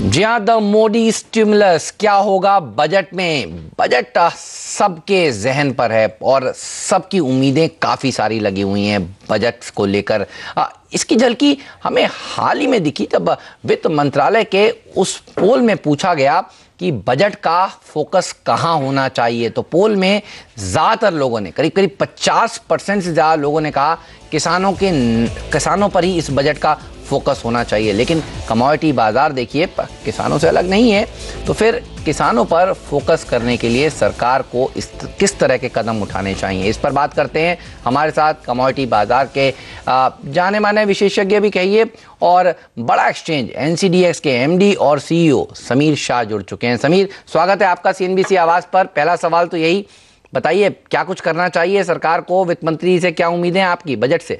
जी हाँ, the Modi stimulus क्या होगा बजट में। बजट सबके जहन पर है और सबकी उम्मीदें काफ़ी सारी लगी हुई हैं बजट को लेकर। इसकी झलकी हमें हाल ही में दिखी जब वित्त मंत्रालय के उस पोल में पूछा गया कि बजट का फोकस कहाँ होना चाहिए। तो पोल में ज़्यादातर लोगों ने, करीब करीब 50% से ज़्यादा लोगों ने कहा किसानों पर ही इस बजट का फोकस होना चाहिए। लेकिन कमोडिटी बाजार देखिए किसानों से अलग नहीं है, तो फिर किसानों पर फोकस करने के लिए सरकार को किस तरह के कदम उठाने चाहिए, इस पर बात करते हैं। हमारे साथ कमोडिटी बाजार के जाने माने विशेषज्ञ भी कहिए और बड़ा एक्सचेंज NCDEX के MD और CEO समीर शाह जुड़ चुके हैं। समीर, स्वागत है आपका CNBC आवाज़ पर। पहला सवाल तो यही बताइए, क्या कुछ करना चाहिए सरकार को, वित्त मंत्री से क्या उम्मीदें हैं आपकी बजट से?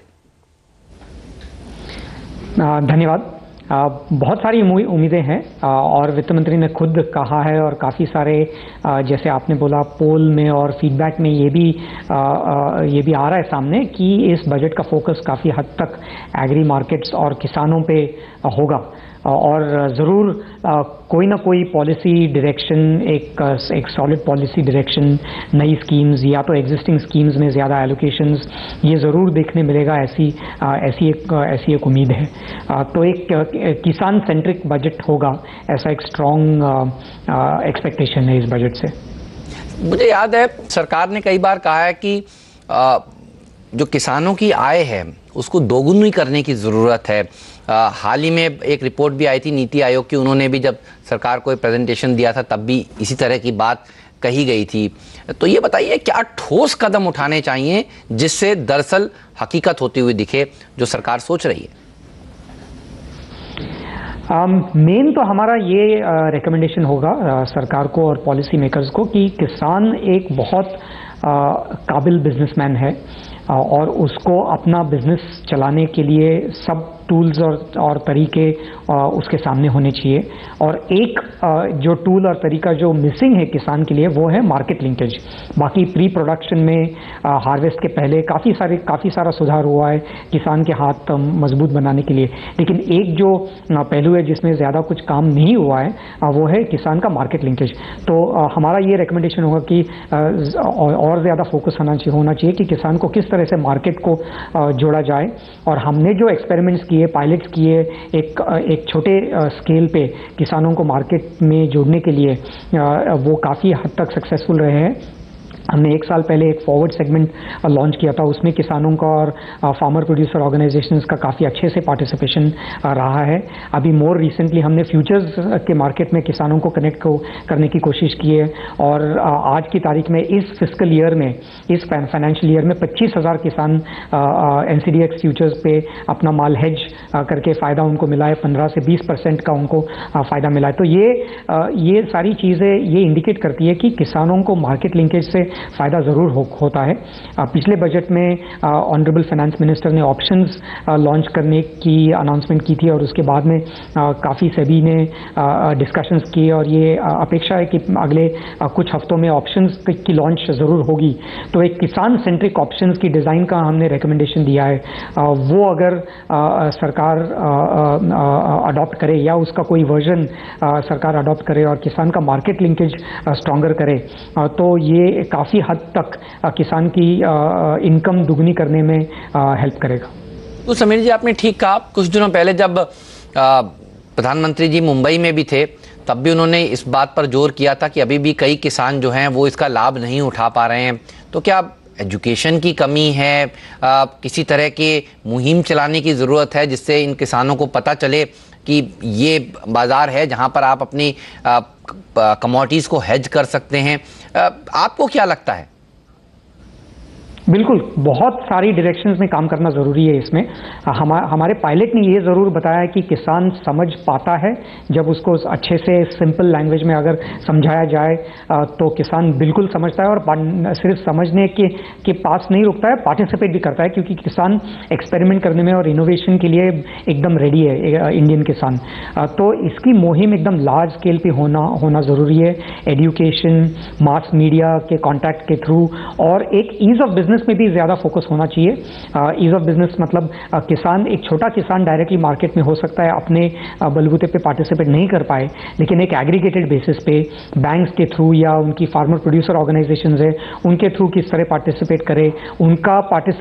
धन्यवाद। बहुत सारी उम्मीदें हैं और वित्त मंत्री ने खुद कहा है और काफ़ी सारे जैसे आपने बोला पोल में और फीडबैक में ये भी आ रहा है सामने कि इस बजट का फोकस काफ़ी हद तक एग्री मार्केट्स और किसानों पे होगा और ज़रूर कोई ना कोई पॉलिसी डायरेक्शन, एक सॉलिड पॉलिसी डायरेक्शन, नई स्कीम्स या तो एग्जिस्टिंग स्कीम्स में ज़्यादा एलोकेशंस, ये ज़रूर देखने मिलेगा। ऐसी एक उम्मीद है। तो एक किसान सेंट्रिक बजट होगा, ऐसा एक स्ट्रॉन्ग एक्सपेक्टेशन है इस बजट से। मुझे याद है सरकार ने कई बार कहा है कि जो किसानों की आय है उसको दोगुनी करने की ज़रूरत है। हाल ही में एक रिपोर्ट भी आई थी नीति आयोग की, उन्होंने भी जब सरकार को एक प्रेजेंटेशन दिया था तब भी इसी तरह की बात कही गई थी। तो ये बताइए क्या ठोस कदम उठाने चाहिए जिससे दरअसल हकीकत होती हुई दिखे जो सरकार सोच रही है? मेन तो हमारा ये रिकमेंडेशन होगा सरकार को और पॉलिसी मेकर्स को कि किसान एक बहुत काबिल बिजनेसमैन है और उसको अपना बिजनेस चलाने के लिए सब टूल्स और तरीके उसके सामने होने चाहिए। और एक जो टूल और तरीका जो मिसिंग है किसान के लिए वो है मार्केट लिंकेज। बाकी प्री प्रोडक्शन में हार्वेस्ट के पहले काफ़ी सारा सुधार हुआ है किसान के हाथ मजबूत बनाने के लिए, लेकिन एक जो पहलू है जिसमें ज़्यादा कुछ काम नहीं हुआ है वो है किसान का मार्केट लिंकेज। तो हमारा ये रिकमेंडेशन होगा कि और ज़्यादा फोकस होना चाहिए कि किसान को किस तरह से मार्केट को जोड़ा जाए। और हमने जो एक्सपेरिमेंट्स किए, पायलट्स किए एक छोटे स्केल पे किसानों को मार्केट में जोड़ने के लिए, वो काफ़ी हद तक सक्सेसफुल रहे हैं। हमने 1 साल पहले एक फॉरवर्ड सेगमेंट लॉन्च किया था, उसमें किसानों का और फार्मर प्रोड्यूसर ऑर्गेनाइजेशंस का काफ़ी अच्छे से पार्टिसिपेशन रहा है। अभी मोर रिसेंटली हमने फ्यूचर्स के मार्केट में किसानों को कनेक्ट करने की कोशिश की है और आज की तारीख में इस फिस्कल ईयर में, इस फाइनेंशियल ईयर में 25,000 किसान NCDEX फ्यूचर्स पे अपना माल हेज करके फ़ायदा उनको मिला है। 15 से 20% का उनको फ़ायदा मिला है। तो ये सारी चीज़ें ये इंडिकेट करती है कि किसानों को मार्केट लिंकेज से फ़ायदा ज़रूर होता है। पिछले बजट में ऑनरेबल फाइनेंस मिनिस्टर ने ऑप्शंस लॉन्च करने की अनाउंसमेंट की थी और उसके बाद में काफ़ी सभी ने डिस्कशंस किए और ये अपेक्षा है कि अगले कुछ हफ्तों में ऑप्शंस की लॉन्च ज़रूर होगी। तो एक किसान सेंट्रिक ऑप्शंस की डिज़ाइन का हमने रिकमेंडेशन दिया है। वो अगर सरकार अडॉप्ट करे या उसका कोई वर्जन सरकार अडॉप्ट करे और किसान का मार्केट लिंकेज स्ट्रॉन्गर करे तो ये काफ़ी हद तक किसान की इनकम दुगनी करने में हेल्प करेगा। तो समीर जी, आपने ठीक कहा। कुछ दिनों पहले जब प्रधानमंत्री जी मुंबई में भी थे तब भी उन्होंने इस बात पर जोर किया था कि अभी भी कई किसान जो हैं वो इसका लाभ नहीं उठा पा रहे हैं। तो क्या एजुकेशन की कमी है, किसी तरह की मुहिम चलाने की ज़रूरत है जिससे इन किसानों को पता चले कि ये बाज़ार है जहां पर आप अपनी कमोडिटीज़ को हेज कर सकते हैं? आपको क्या लगता है? बिल्कुल, बहुत सारी डायरेक्शंस में काम करना ज़रूरी है इसमें। हमारे पायलट ने ये ज़रूर बताया कि किसान समझ पाता है जब उसको अच्छे से सिंपल लैंग्वेज में अगर समझाया जाए तो किसान बिल्कुल समझता है और सिर्फ समझने के पास नहीं रुकता है, पार्टिसिपेट भी करता है, क्योंकि किसान एक्सपेरिमेंट करने में और इनोवेशन के लिए एकदम रेडी है इंडियन किसान। तो इसकी मुहिम एकदम लार्ज स्केल पे होना ज़रूरी है। एजुकेशन, मास मीडिया के कॉन्टैक्ट के थ्रू और एक ईज़ ऑफ बिजनेस में भी ज़्यादा फोकस होना चाहिए। ईज ऑफ बिजनेस मतलब किसान, एक छोटा किसान डायरेक्टली मार्केट में हो सकता है अपने बलबूते पे पार्टिसिपेट नहीं कर पाए, लेकिन एक एग्रीगेटेड बेसिस पे बैंक्स के थ्रू या उनकी फार्मर प्रोड्यूसर ऑर्गेनाइजेशंस है उनके थ्रू किस तरह पार्टिसिपेट करे, उनके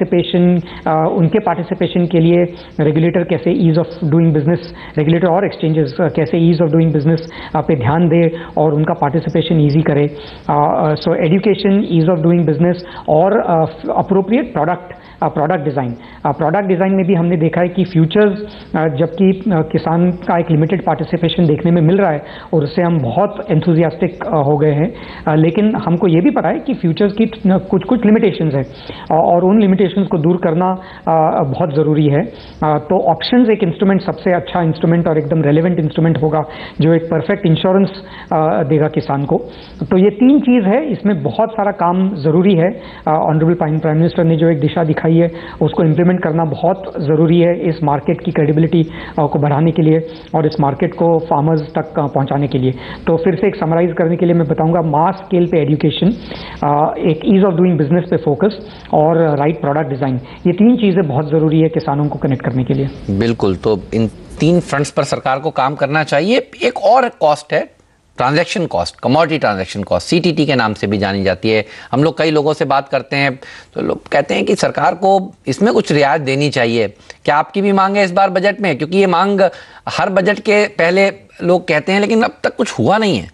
पार्टिसिपेशन के लिए रेगुलेटर कैसे ease of doing business, regulator और एक्सचेंजेस कैसे ईज ऑफ डूइंग बिजनेस पे ध्यान दे और उनका पार्टिसिपेशन ईजी करे। So education, ease of doing business और अप्रोप्रिएट प्रोडक्ट डिज़ाइन में भी हमने देखा है कि फ्यूचर्स, जबकि किसान का एक लिमिटेड पार्टिसिपेशन देखने में मिल रहा है और उससे हम बहुत एंथुजियास्टिक हो गए हैं, लेकिन हमको ये भी पता है कि फ्यूचर्स की कुछ लिमिटेशंस है और उन लिमिटेशंस को दूर करना बहुत ज़रूरी है। तो ऑप्शंस एक इंस्ट्रूमेंट, सबसे अच्छा इंस्ट्रूमेंट और एकदम रेलेवेंट इंस्ट्रूमेंट होगा जो एक परफेक्ट इंश्योरेंस देगा किसान को। तो ये तीन चीज़ है, इसमें बहुत सारा काम ज़रूरी है। ऑनरेबल प्राइम मिनिस्टर ने जो एक दिशा दिखाई है उसको इम्प्लीमेंट करना बहुत ज़रूरी है इस मार्केट की क्रेडिबिलिटी को बढ़ाने के लिए और इस मार्केट को फार्मर्स तक पहुंचाने के लिए। तो फिर से एक समराइज करने के लिए मैं बताऊंगा, मास स्केल पे एजुकेशन, एक ईज ऑफ डूइंग बिजनेस पे फोकस और राइट प्रोडक्ट डिज़ाइन, ये तीन चीज़ें बहुत ज़रूरी है किसानों को कनेक्ट करने के लिए। बिल्कुल, तो इन तीन फ्रंट्स पर सरकार को काम करना चाहिए। एक और कॉस्ट है transaction cost, commodity transaction cost, CTT के नाम से भी जानी जाती है। हम लोग कई लोगों से बात करते हैं तो लोग कहते हैं कि सरकार को इसमें कुछ रियायत देनी चाहिए। क्या आपकी भी मांग है इस बार बजट में? क्योंकि ये मांग हर बजट के पहले लोग कहते हैं लेकिन अब तक कुछ हुआ नहीं है।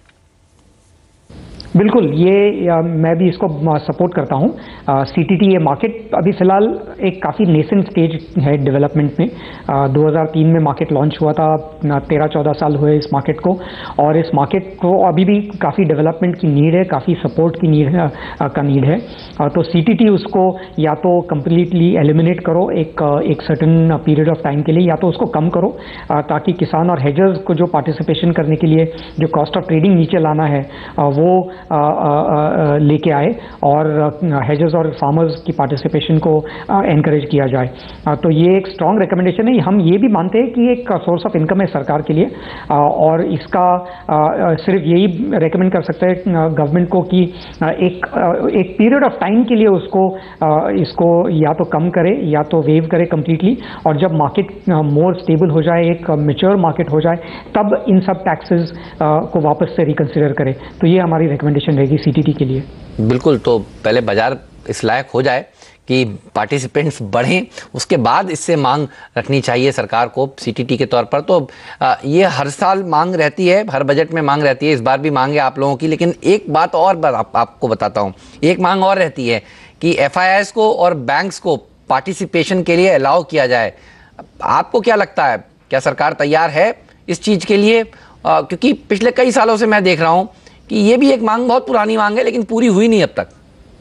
बिल्कुल, ये मैं भी इसको सपोर्ट करता हूँ। सीटीटी ये मार्केट अभी फ़िलहाल एक काफ़ी नेसेंट स्टेज है डेवलपमेंट में। 2003 में मार्केट लॉन्च हुआ था, 13-14 साल हुए इस मार्केट को, और इस मार्केट को अभी भी काफ़ी डेवलपमेंट की नीड है, काफ़ी सपोर्ट की नीड है। तो सीटीटी उसको या तो कम्प्लीटली एलिमिनेट करो एक सर्टन पीरियड ऑफ टाइम के लिए, या तो उसको कम करो ताकि किसान और हेजर्स को जो पार्टिसिपेशन करने के लिए जो कॉस्ट ऑफ ट्रेडिंग नीचे लाना है वो लेके आए और हेजर्स और फार्मर्स की पार्टिसिपेशन को एनकरेज किया जाए। तो ये एक स्ट्रॉन्ग रिकमेंडेशन है। हम ये भी मानते हैं कि एक सोर्स ऑफ इनकम है सरकार के लिए, और इसका सिर्फ यही रेकमेंड कर सकते हैं गवर्नमेंट को कि एक पीरियड ऑफ टाइम के लिए इसको या तो कम करे या तो वेव करे कम्प्लीटली, और जब मार्केट मोर स्टेबल हो जाए, एक मैच्योर मार्केट हो जाए, तब इन सब टैक्सेस को वापस से रिकंसिडर करे। तो ये हमारी रिकमेंडेशन रहेगी सीटीटी के लिए। बिल्कुल, तो पहले बाजार इस लायक हो जाए कि पार्टिसिपेंट्स बढ़ें, उसके बाद इससे मांग रखनी चाहिए सरकार को सीटीटी के तौर पर। तो ये हर साल मांग रहती है, हर बजट में मांग रहती है, इस बार भी मांग है आप लोगों की। लेकिन एक बात और आपको बताता हूँ, एक मांग और रहती है कि एफआईआईज को और बैंक्स को पार्टिसिपेशन के लिए अलाउ किया जाए। आपको क्या लगता है, क्या सरकार तैयार है इस चीज़ के लिए? क्योंकि पिछले कई सालों से मैं देख रहा हूँ कि ये भी एक मांग, बहुत पुरानी मांग है लेकिन पूरी हुई नहीं अब तक।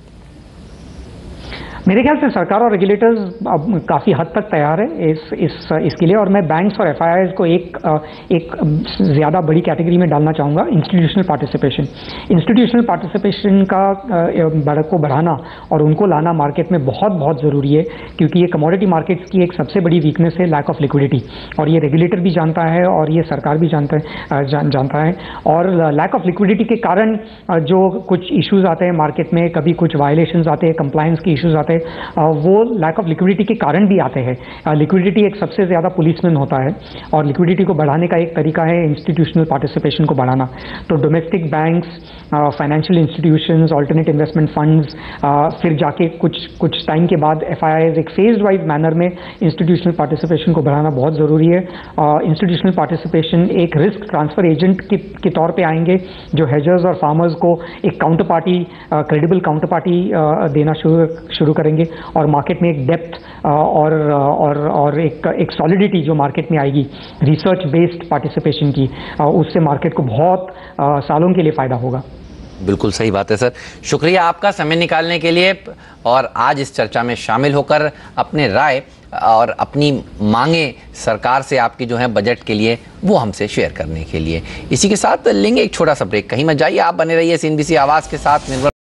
मेरे ख्याल से सरकार और रेगुलेटर्स अब काफ़ी हद तक तैयार है इसके लिए, और मैं बैंक्स और एफआईआईज को एक ज़्यादा बड़ी कैटेगरी में डालना चाहूँगा, इंस्टीट्यूशनल पार्टिसिपेशन को बढ़ाना और उनको लाना मार्केट में बहुत बहुत ज़रूरी है, क्योंकि ये कमोडिटी मार्केट्स की एक सबसे बड़ी वीकनेस है लैक ऑफ लिक्विडिटी, और ये रेगुलेटर भी जानता है और ये सरकार भी जानता है। और लैक ऑफ लिक्विडिटी के कारण जो कुछ इश्यूज आते हैं मार्केट में, कभी कुछ वायलेशंस आते हैं, कंप्लायंस के इश्यूज आते हैं, वो लैक ऑफ लिक्विडिटी के कारण भी आते हैं। लिक्विडिटी एक सबसे ज़्यादा पुलिसमैन होता है, और लिक्विडिटी को बढ़ाने का एक तरीका है इंस्टीट्यूशनल पार्टिसिपेशन को बढ़ाना। तो domestic banks, financial institutions, alternate investment funds, फिर जाके कुछ टाइम के बाद एफआईआईज एक फेज्ड वाइज मैनर में इंस्टीट्यूशनल पार्टिसिपेशन को बढ़ाना बहुत ज़रूरी है। इंस्टीट्यूशनल पार्टिसिपेशन एक रिस्क ट्रांसफ़र एजेंट के तौर पर आएंगे, जो हेजर्स और फार्मर्स को एक counter party, credible counter party देना शुरू करेंगे, और मार्केट में एक डेप्थ और एक सॉलिडिटी जो मार्केट में आएगी रिसर्च बेस्ड पार्टिसिपेशन की, उससे मार्केट को बहुत सालों के लिए फ़ायदा होगा। बिल्कुल सही बात है सर, शुक्रिया आपका समय निकालने के लिए और आज इस चर्चा में शामिल होकर अपने राय और अपनी मांगे सरकार से आपकी जो है बजट के लिए वो हमसे शेयर करने के लिए। इसी के साथ लेंगे एक छोटा सा ब्रेक, कहीं मत जाइए, आप बने रहिए CNBC आवाज़ के साथ।